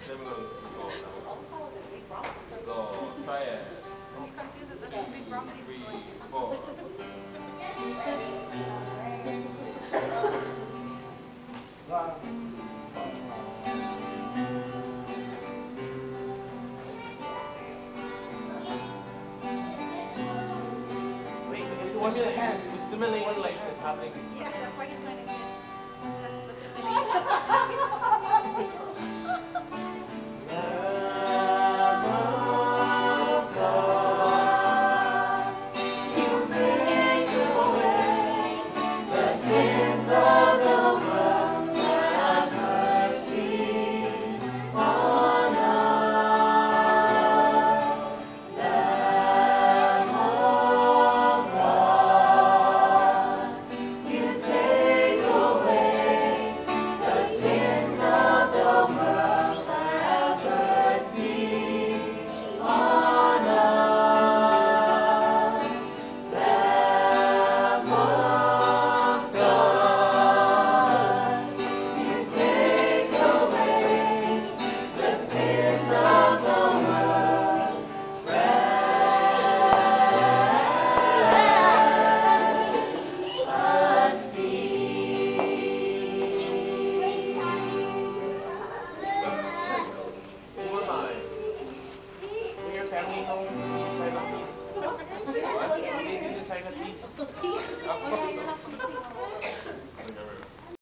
Then we're going to go now. So try it. You confuse it with the big Romney Three, story. four. Wait, if you wash your hands, it will stimulate like it's happening. Yeah, that's why he's trying to kiss. That's the stimulation.